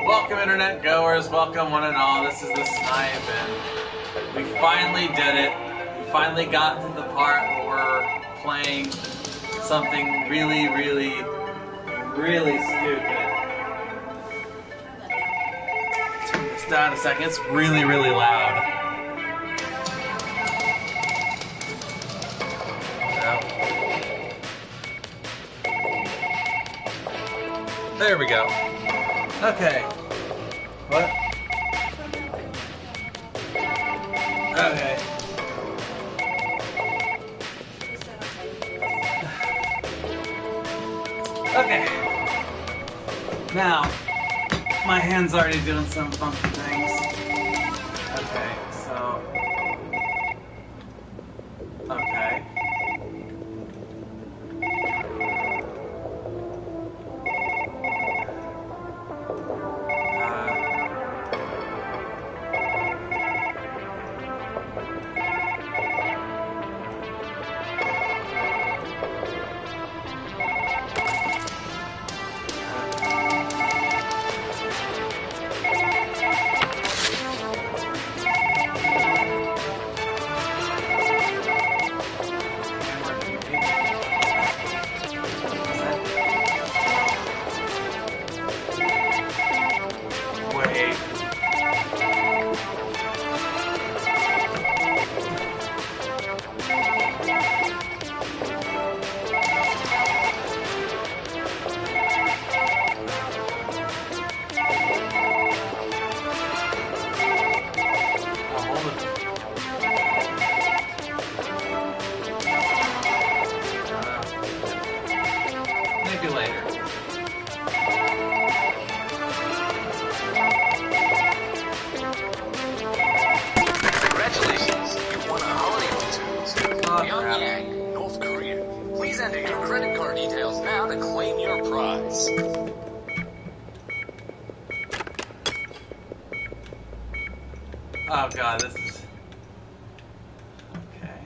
Welcome, internet goers. Welcome, one and all. This is the Snipe, and we finally did it. We finally got to the part where we're playing something really, really, really stupid. Turn this down a second. It's really, really loud. There we go. Okay. What? Okay. Okay. Now, my hand's already doing some funky things. Okay, so... Okay. Oh god, this is... Okay.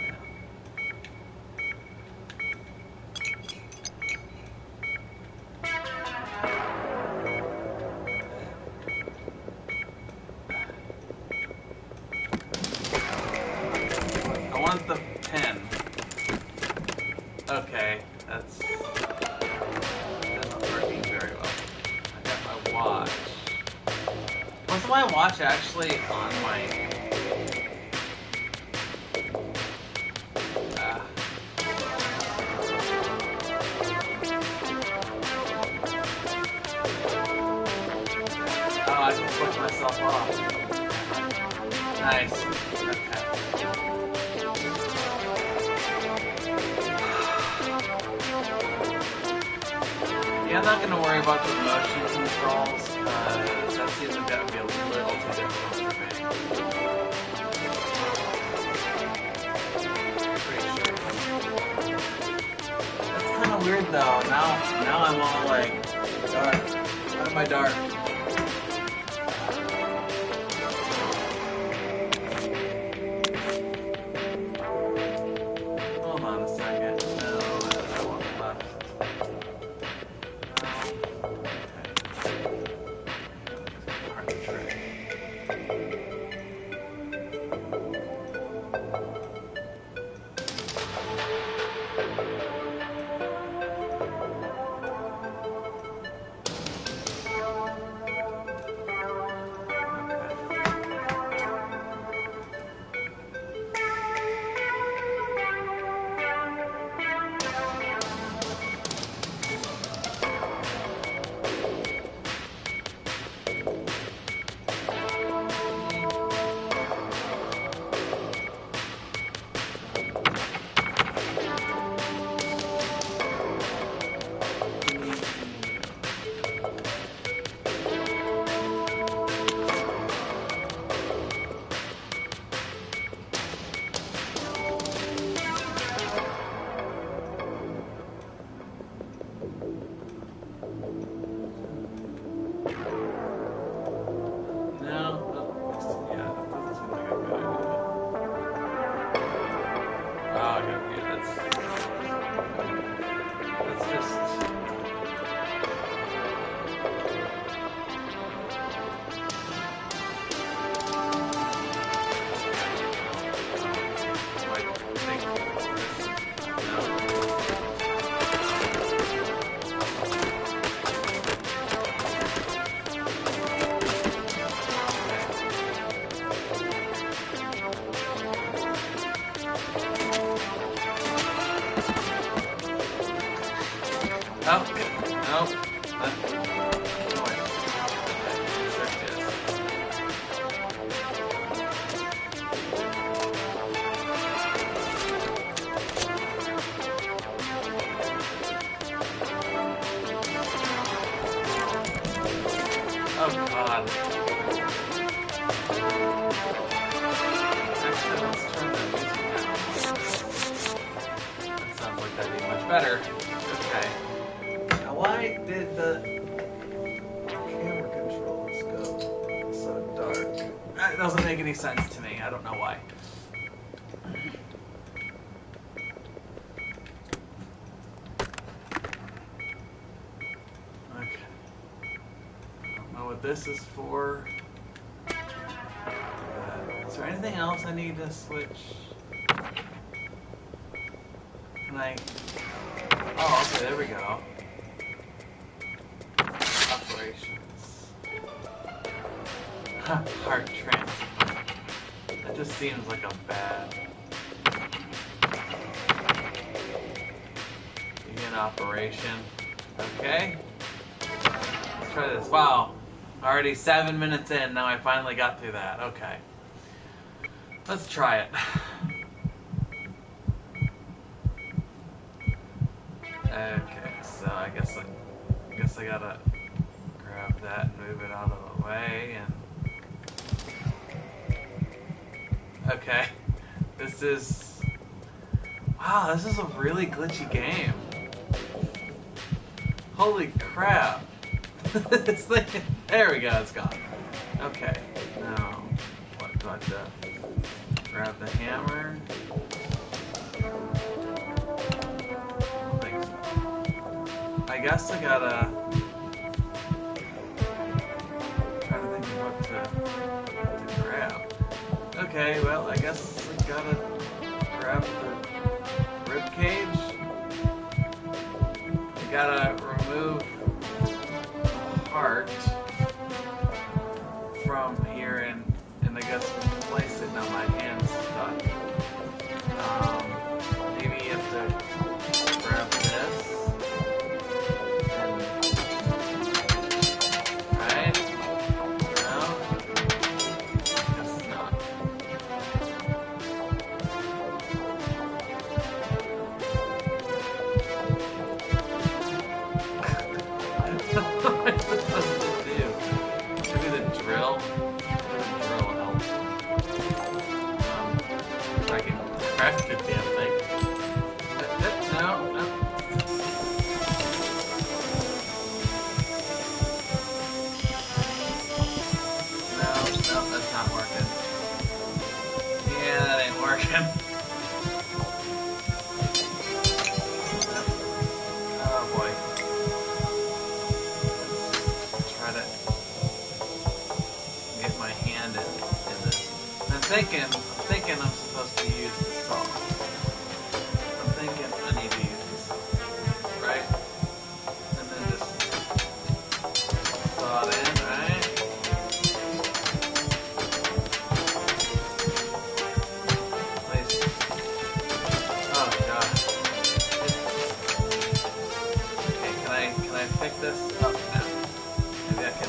I want the pen. Okay, that's not working very well. I got my watch. Wasn't my watch actually on my... Oh, I can push myself off. Nice. Okay. Yeah, I'm not going to worry about the motion controls. That seems like that would be a little too difficult for me. Pretty sure. That's kind of weird though. Now I'm all like dark. Why am I dark? Hold on a second. No, I want left. Nope. Oh, wait. Sure it is. Oh god. Actually, let's turn the music down. That sounds like that'd be much better. Okay. Now why did the camera controls go so dark? That doesn't make any sense to me. I don't know why. Okay. I don't know what this is for. Is there anything else I need to switch? Can I... Oh, okay, there we go. Operations. Heart transplant. That just seems like a bad... Begin operation. Okay. Let's try this. Wow. Already 7 minutes in, now I finally got through that. Okay. Let's try it. Okay, so I guess I gotta grab that and move it out of the way and okay. This is wow, this is a really glitchy game. Holy crap. It's like there we go, it's gone. Okay. Now what do I have to grab the hammer? I guess I gotta try to think of what to grab. Okay, well I guess I gotta grab the rib cage. I gotta remove the heart from here and I guess place it. Now my hand's stuck. Maybe you have to grab this. Right? No? Guess not. What am I supposed to do? Maybe the drill? If I can craft the damn thing. No. No, that's not working. Yeah, that ain't working. Oh boy. Let's try to get my hand in this. I'm thinking I'm supposed to use the saw. I'm thinking I need to use the saw. Right? And then just saw it in, right? Place. Oh god. Okay, can I pick this up now? Maybe I can.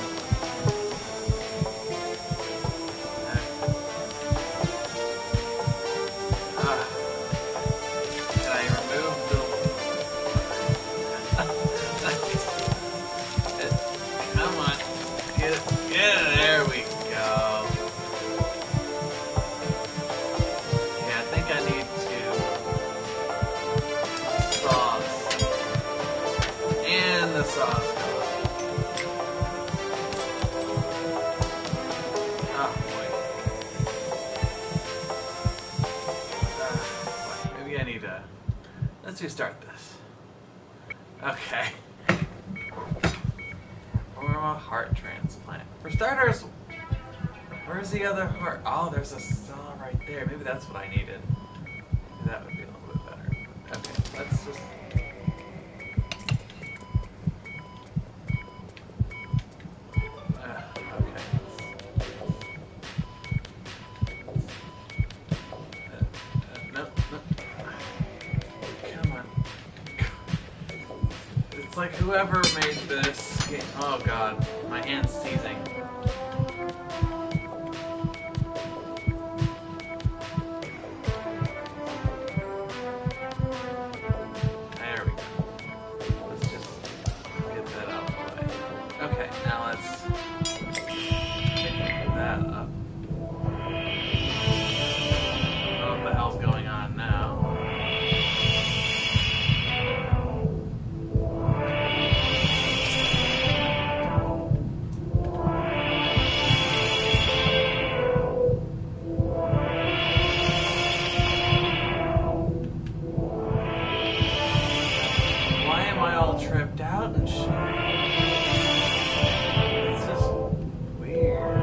Can I remove the... Come on. Get it. There we go. Yeah, I think I need to sauce. And the sauce goes. Oh boy. Maybe I need to... Let's restart this. Okay. Or a heart transplant. For starters, where's the other heart? Oh, there's a saw right there. Maybe that's what I needed. Maybe that would be a little bit better. Okay, let's just... okay. No. Come on. It's like, who whoever made this game. Oh god, my hand's seizing. There we go. Let's just get that out of the way. Okay, now let's pick that up. What the hell's going on now? Tripped out and shit. It's just weird.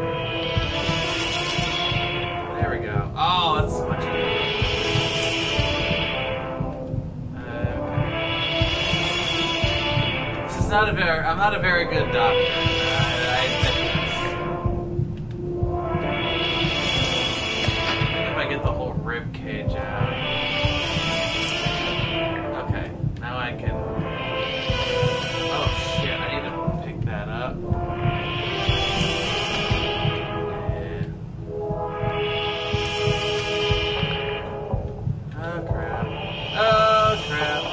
There we go. Oh, that's much better. Okay. This is not a very. I'm not a very good doctor. I admit this. If I get the whole rib cage out. Okay, now I can. Oh shit, I need to pick that up. Oh crap. Oh crap.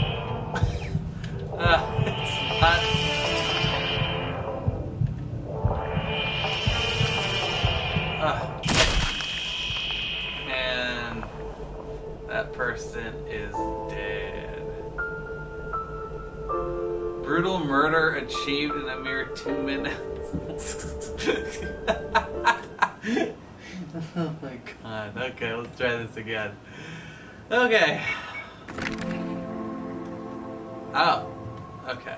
It's not. And that person is dead. Brutal murder achieved in a mere 2 minutes. Oh my god. Okay, let's try this again. Okay. Oh. Okay.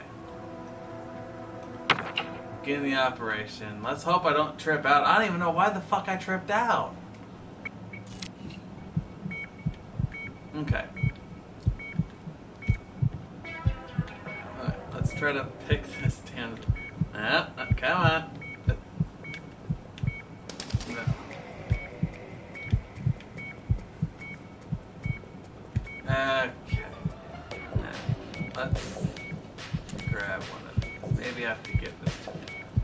Getting the operation. Let's hope I don't trip out. I don't even know why the fuck I tripped out. Okay. Let's try to pick this damn. Come on. No. Okay. Let's grab one of these. Maybe I have to give this to him.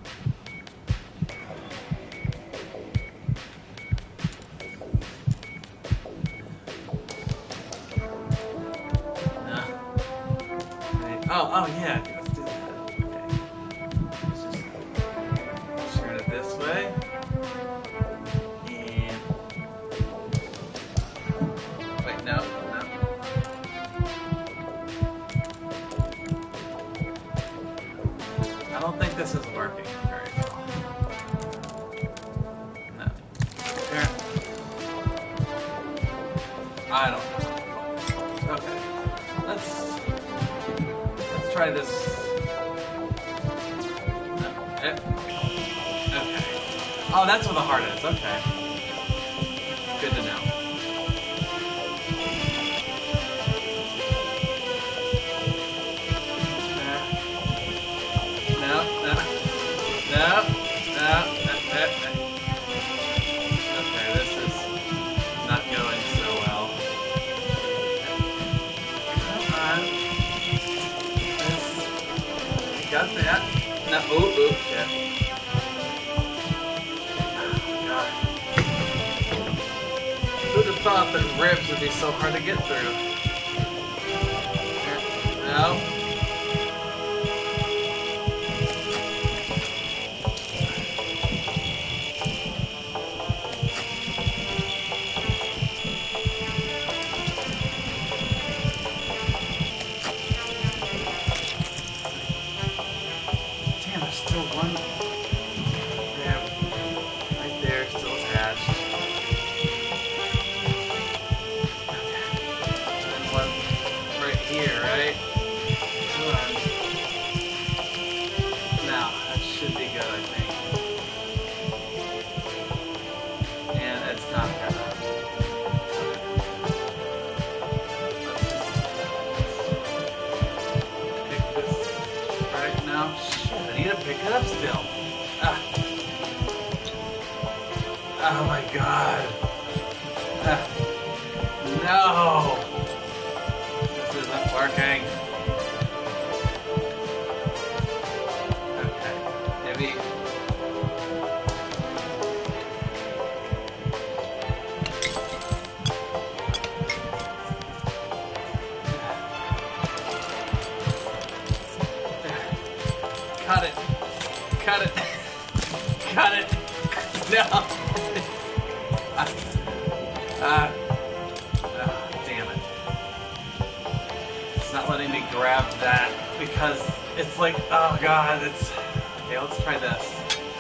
Oh yeah, let's do that. Okay. Let's just turn it this way. And wait, no. I don't think this is working very well. No. Turn. I don't know. Okay. Let's try this. No. Okay. Oh, that's where the heart is. Okay. Good to know. No. Okay, this is not going so well. Come on. Got that. No, yeah. Oh, God. Who'd have thought that ribs would be so hard to get through? No. Still one grab right there, still attached. And one right here, right? Come on. Now, that should be good, I think. And it's not gonna. Let's just pick this right now. I need to pick it up still. Oh my god. No. This isn't working. Cut it. Cut it. Cut it. No. Damn it. It's not letting me grab that because it's like, oh god, it's... Okay, let's try this.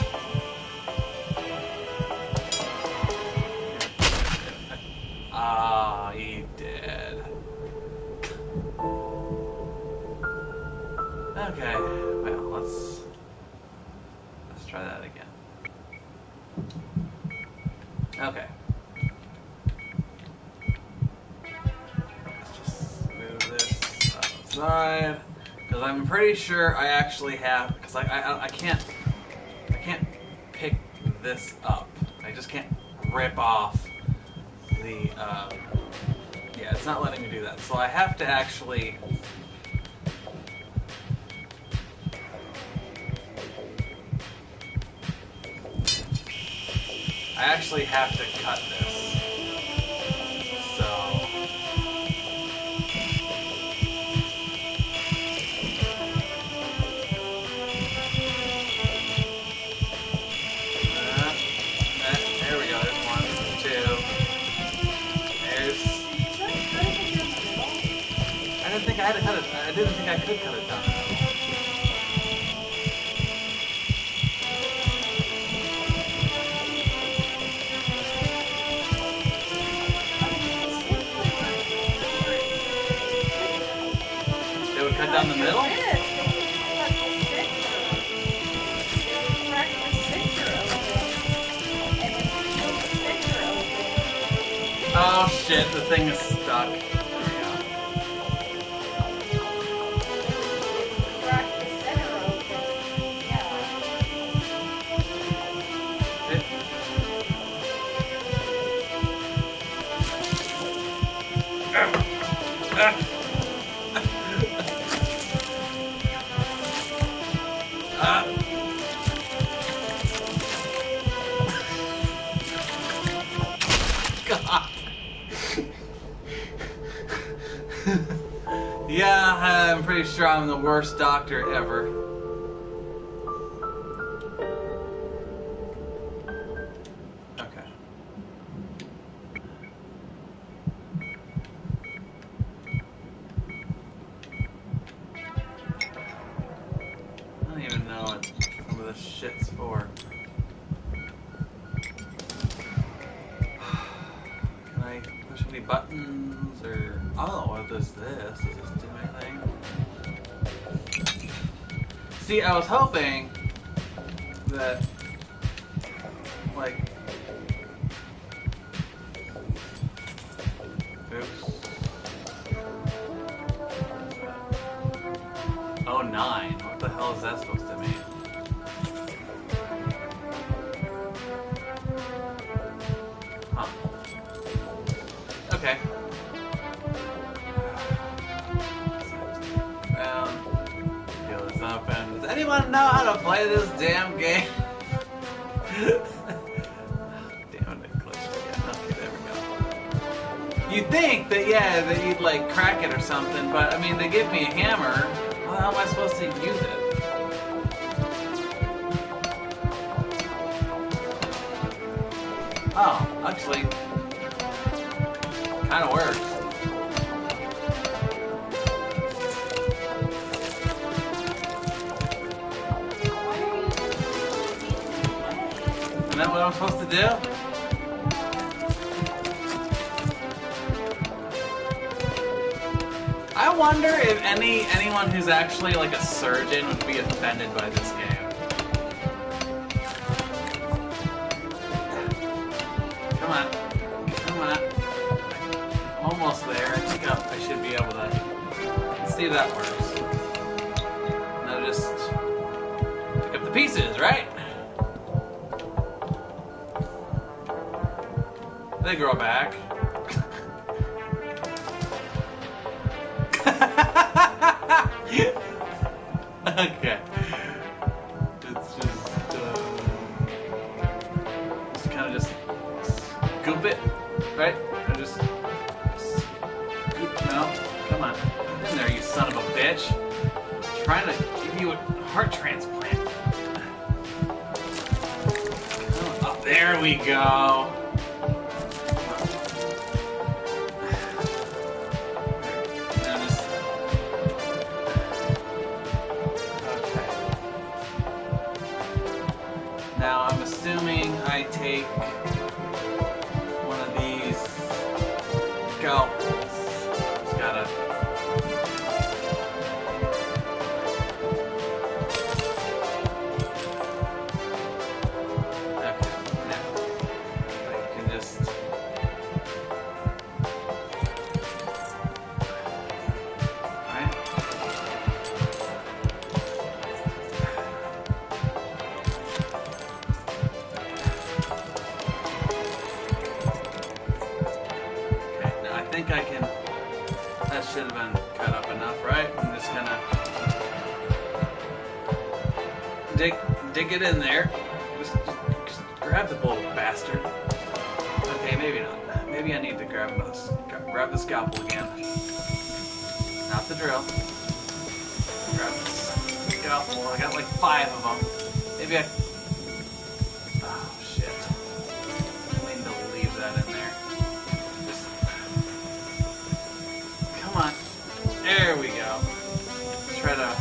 Ah, he did. Okay, well, let's try that again. Okay. Let's just move this outside, because I'm pretty sure I actually have, because I can't pick this up. I just can't rip off the, yeah, it's not letting me do that. So I have to actually... I actually have to cut this. So... there we go, there's one, two. There's... I didn't think I had to cut it. I didn't think I could cut it down. It would cut down the middle? Oh shit, the thing is stuck. There we go. God. Yeah, I'm pretty sure I'm the worst doctor ever. Okay. I don't even know what some of this shit's for. Can I push any buttons or... Oh, what does this? Does this do anything? See, I was hoping that, like... Oops. Oh, 9. What the hell is that supposed to mean? Huh. Okay. Peel this open. Does anyone know how to play this damn game? Damn it, glitched again. Okay, there we go. You'd think that, yeah, that you'd like crack it or something, but I mean, they give me a hammer. How am I supposed to use it? Oh, actually, kind of works. Isn't that what I'm supposed to do? I wonder if anyone who's actually like a surgeon would be offended by this game. Come on. Come on. Almost there. I think I should be able to... Let's see if that works. Now just pick up the pieces, right? They grow back. Okay. It's just kind of just scoop it, right? Or just scoop. No, come on, get in there, you son of a bitch. I'm trying to give you a heart transplant. Oh, there we go. Now I'm assuming I take one of these scalpels. Just gotta. Okay, now I can just. Alright. I think I can. That should have been cut up enough, right? I'm just gonna dig it in there. Just grab the bullet, bastard. Okay, maybe not. Maybe I need to grab the scalpel again. Not the drill. Grab the scalpel. I got like 5 of them. Maybe I. Oh shit! I need to leave that in there. Come on. There we go. Try to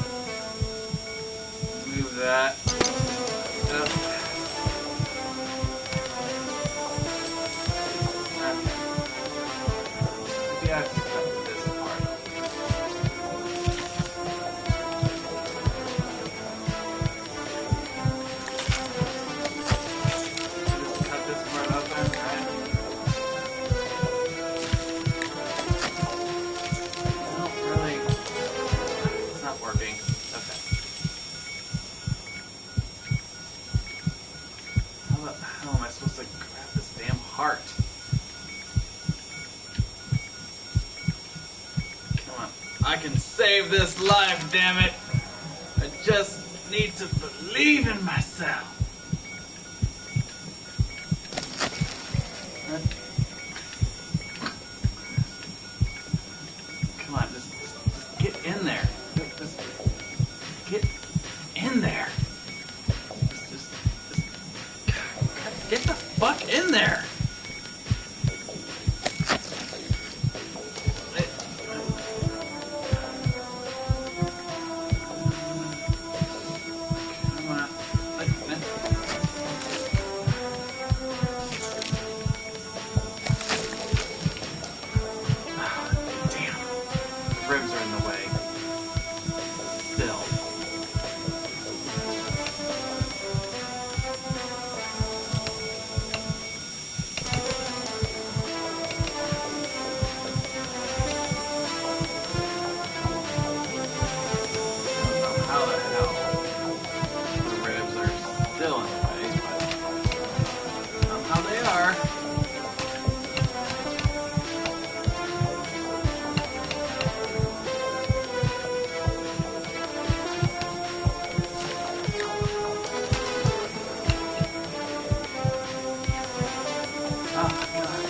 move that. Maybe I have to cut this apart. Just cut this part open, right? Really, it's not working. Okay. How am I supposed to grab this damn heart? Come on. I can save this life, damn it. I just need to believe in myself. Come on, just get in there. Just get in there. Just get the fuck in there. Come on. Damn. The ribs are in the way. Still. How the hell the ribs are still in the way, but somehow they are. Oh, God.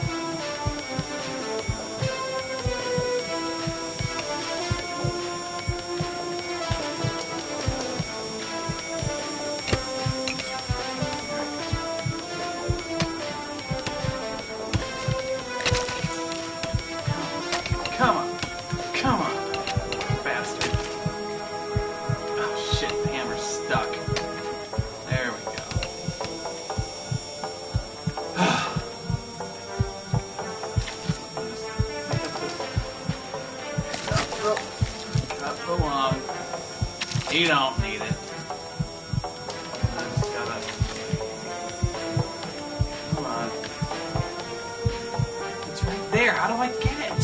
Come on. Come on. Bastard. Oh shit, the hammer's stuck. There we go. Cut the lung. You don't need it. I just gotta. Come on. It's right there. How do I get it?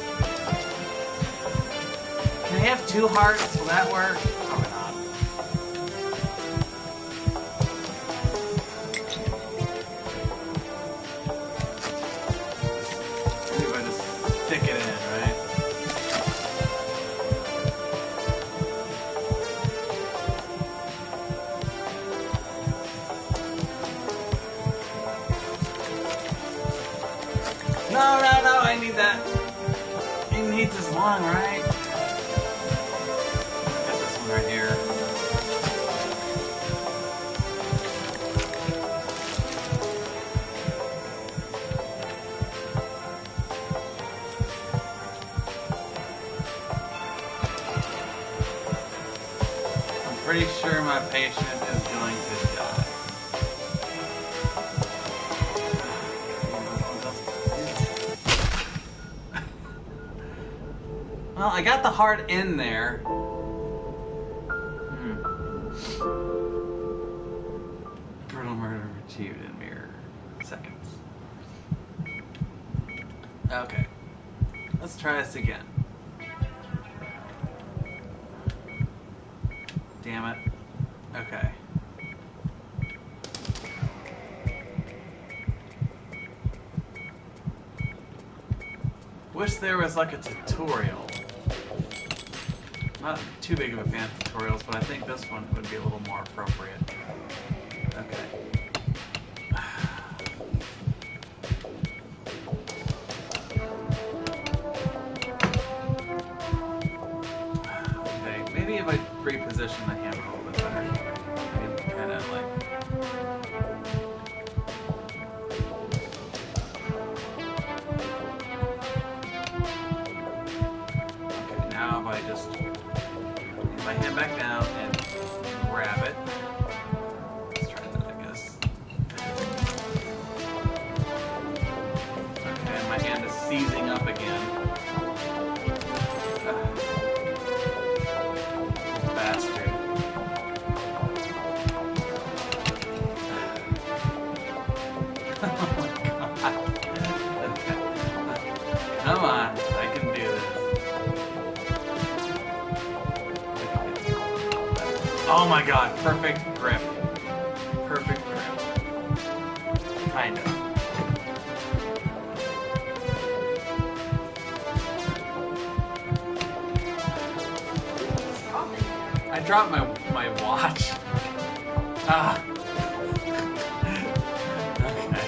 Can I have 2 hearts? Will that work? Probably not. Maybe if I just stick it in, right? No, I need that. He needs this lung, right? Get this one right here. sure my patient is going to die. Well, I got the heart in there. Brutal murder achieved in mere seconds. Okay. Let's try this again. Damn it. Okay. Wish there was like a tutorial. Not too big of a fan of tutorials, but I think this one would be a little more appropriate. Okay. Okay, maybe if I reposition the hammer a little bit better. Maybe kind of like... Okay, now if I just... my hand back down and grab it. Let's try that, I guess. Okay, and my hand is seizing up again. Bastard. Oh my god. Come on, I can do this. Oh my god, perfect grip. Perfect grip. Kind of. I dropped my watch. Ah. Okay.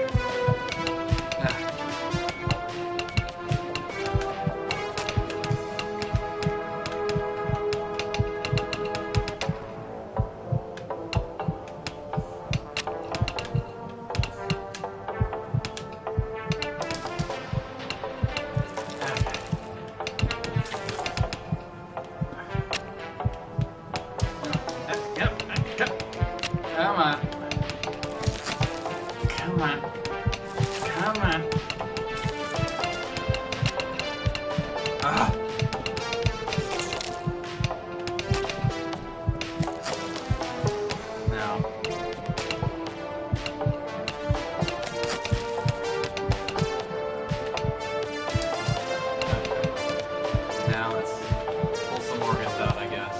Come on. Come on. Come on. Ah. Now. Now let's pull some organs out, I guess.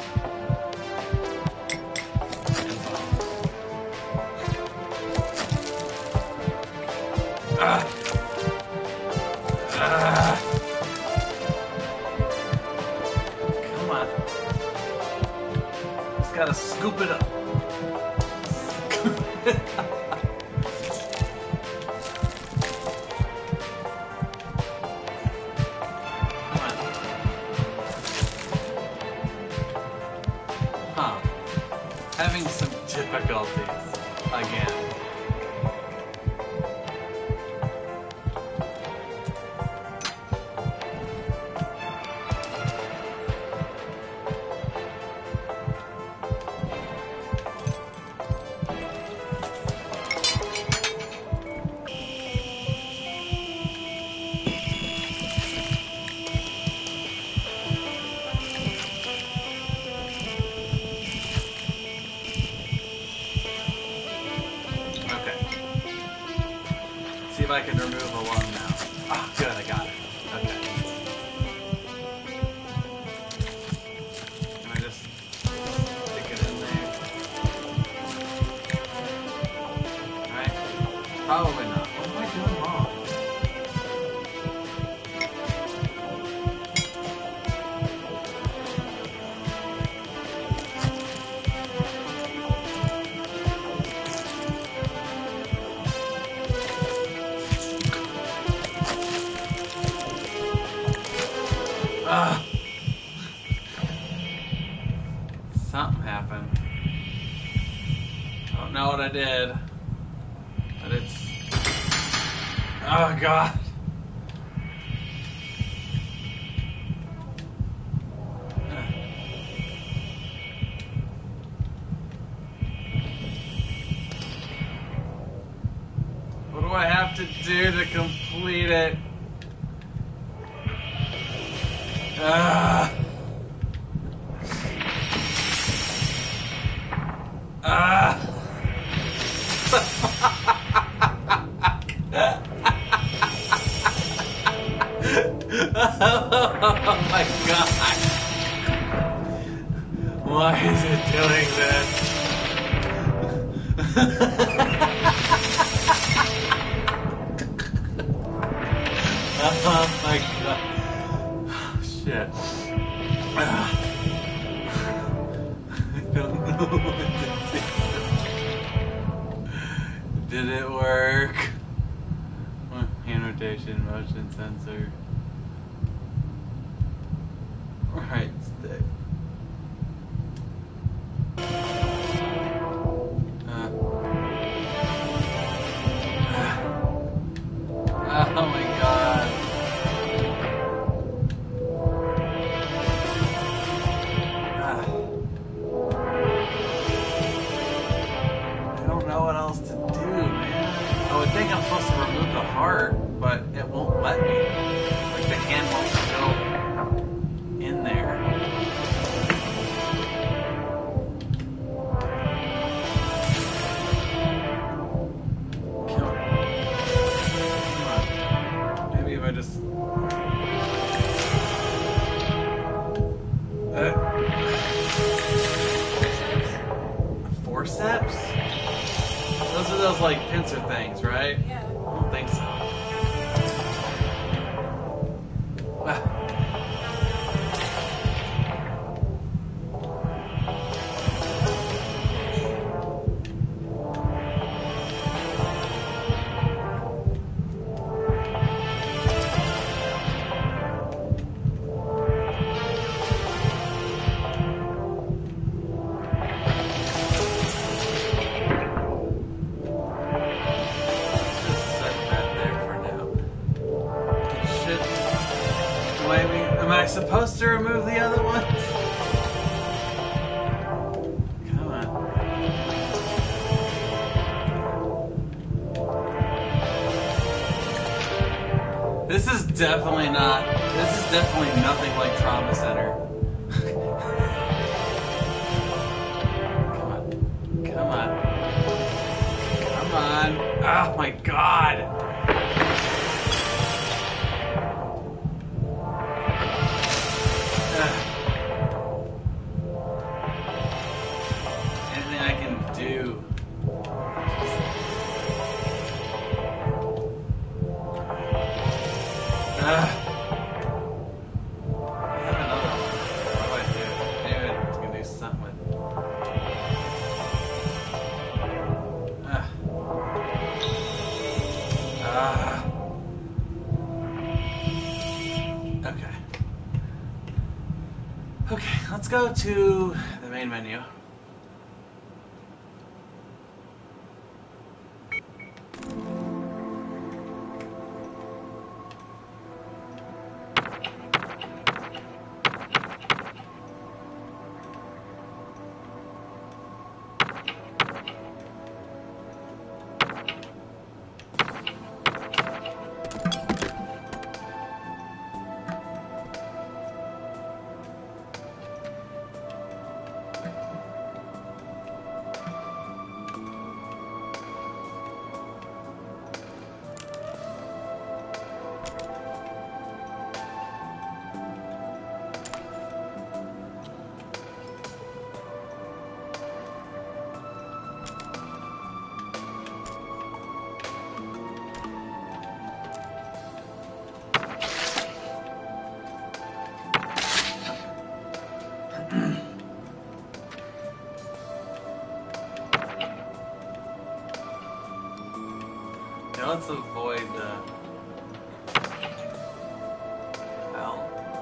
Come on. Just gotta scoop it up. Scoop it up. Come on. Huh. Having some difficulties again. See if I can remove a lung now. Oh, good, I got it. Okay. Can I just stick it in there? Alright. Probably not. What am I doing wrong? Something happened. I don't know what I did, but it's... Oh god. I have to do to complete it? Ah. Ah. Oh my god. Why is it doing this? Oh my god. Oh, shit. I don't know what to do. Did it work? Hand rotation, motion sensor. Right stick. Oh my god. I don't know what else to do, man. I would think I'm supposed to remove the heart, but it won't let me. Like the hand won't go in there. Come on. Maybe if I just... Forceps? Those are those like pincer things, right? Yeah. I don't think so. Am I supposed to remove the other ones? Come on. This is definitely nothing like Trauma Center. Come on. Come on. Come on. Oh my god. Anything I can do. I have another one. What do I do? Maybe I can do something with Okay. Okay, let's go to the main menu. Now let's avoid the L.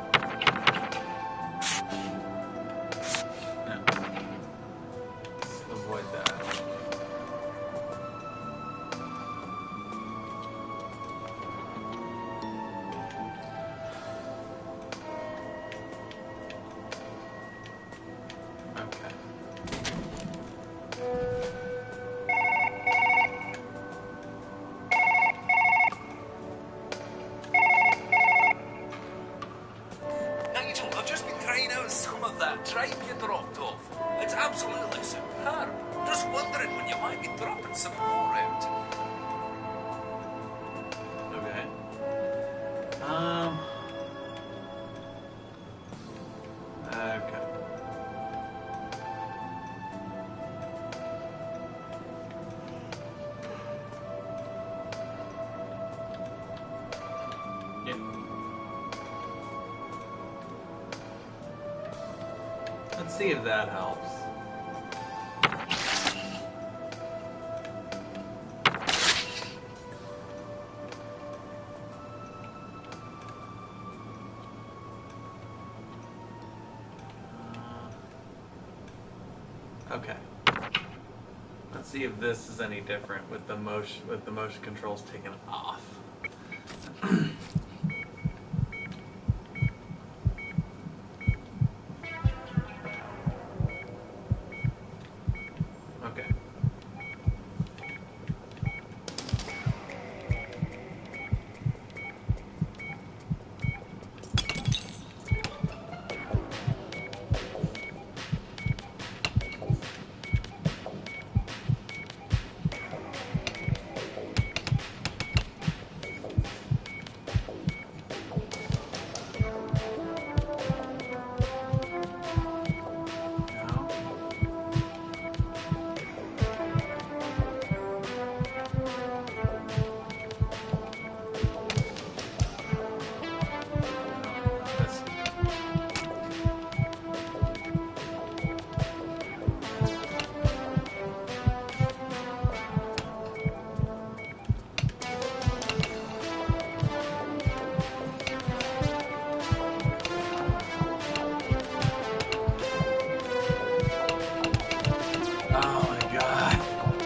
No. Let's avoid that. Okay. clearly superb. Just wondering when you might be dropping some more out. Okay. Okay. Yep. Let's see if that helps. Okay. Let's see if this is any different with the motion controls taken off. Okay. Oh my god.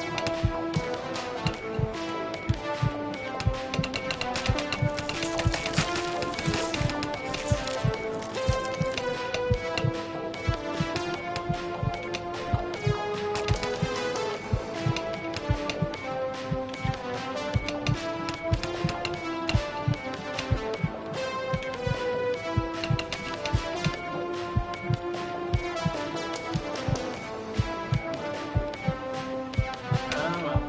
Oh well.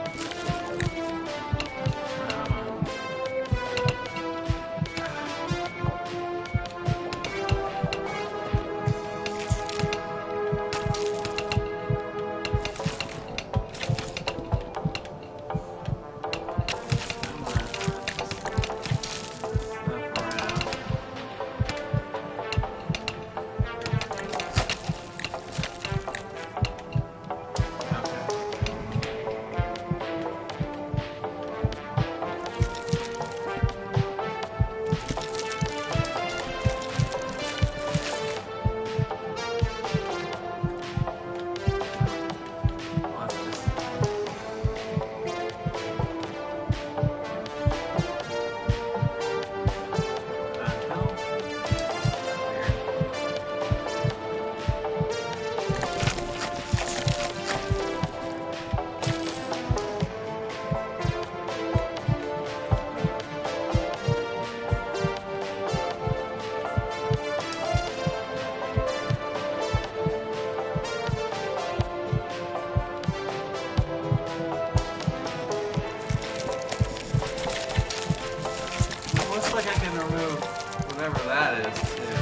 Looks like I can remove whatever that is too.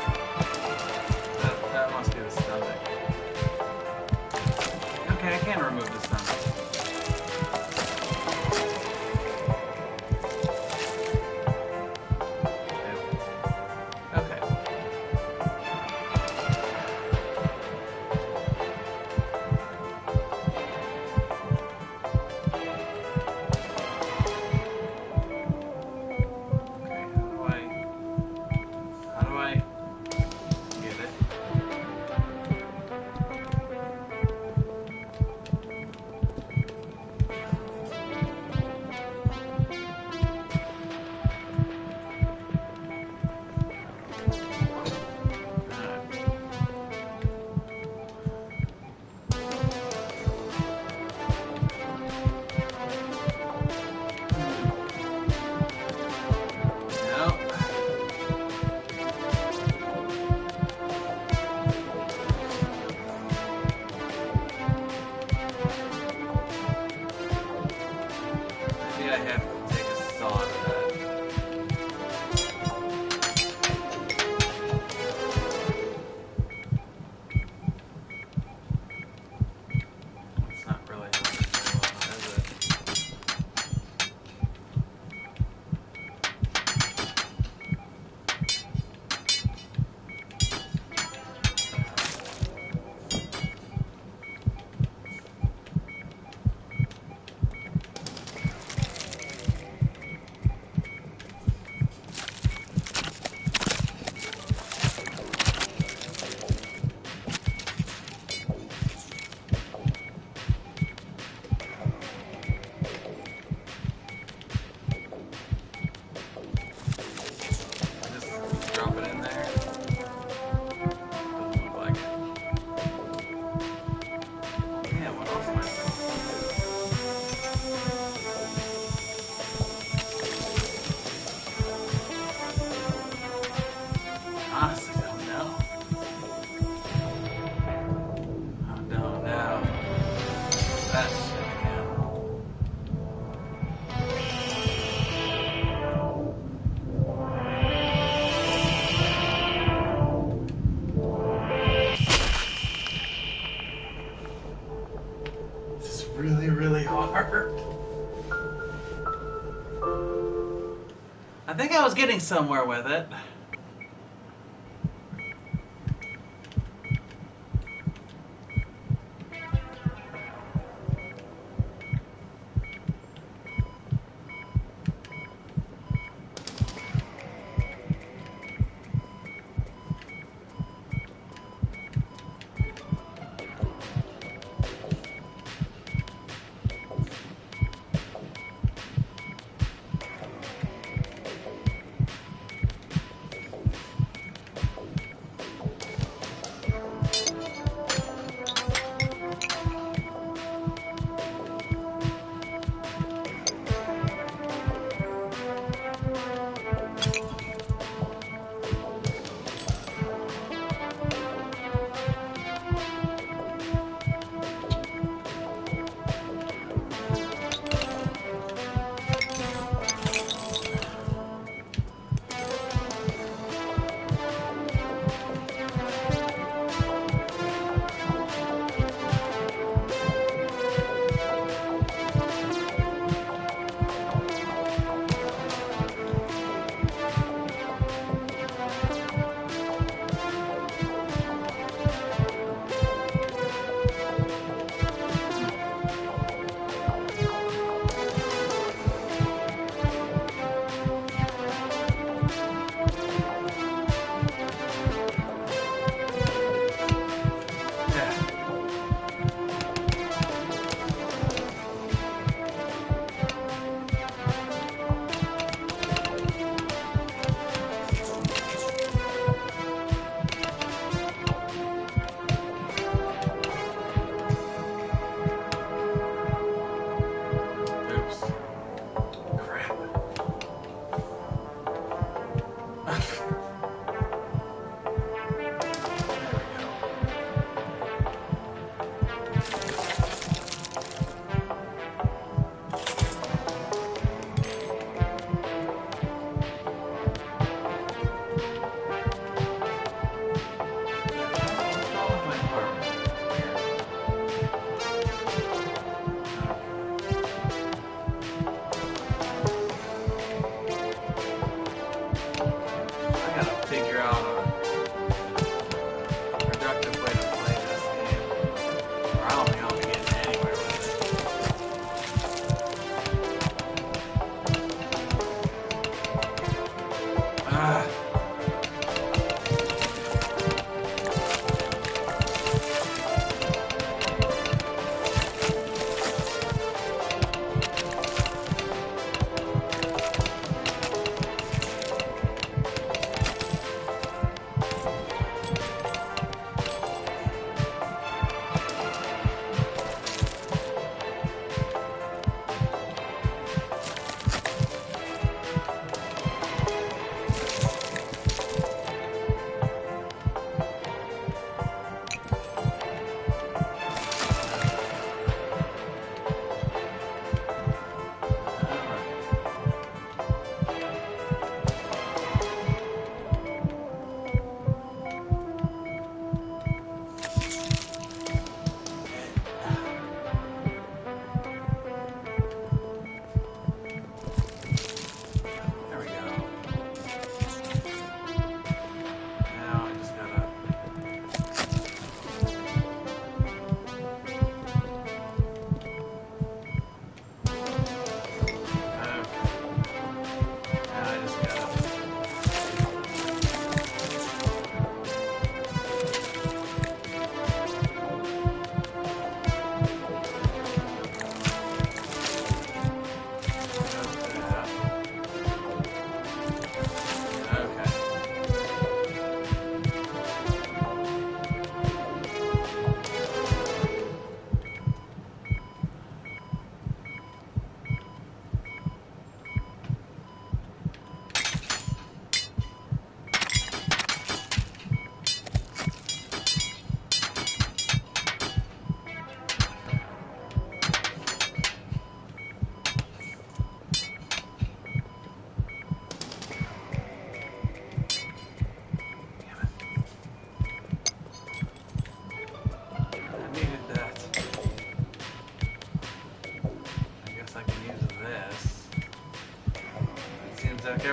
That must be the stomach. Okay, I can remove the stomach. Okay. How do I get it? really, really hard. I think I was getting somewhere with it.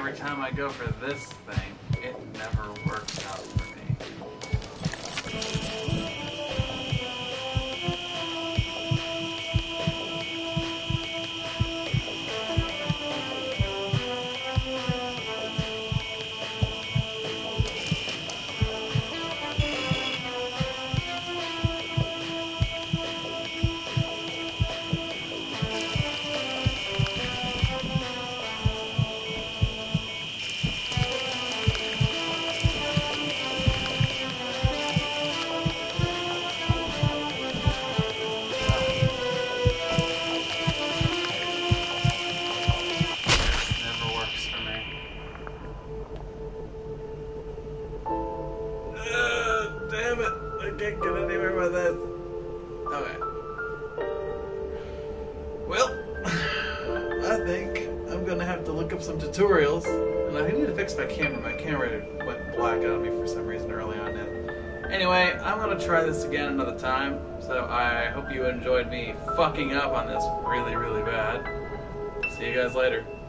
every time I go for this thing, it never works out for me. Never works for me. Damn it! I can't get anywhere with it. Okay. Well, I think I'm gonna have to look up some tutorials, and I need to fix my camera. My camera went black on me for some reason early on. Anyway, I'm gonna try this again another time. So I hope you enjoyed me fucking up on this really, really bad. See you guys later.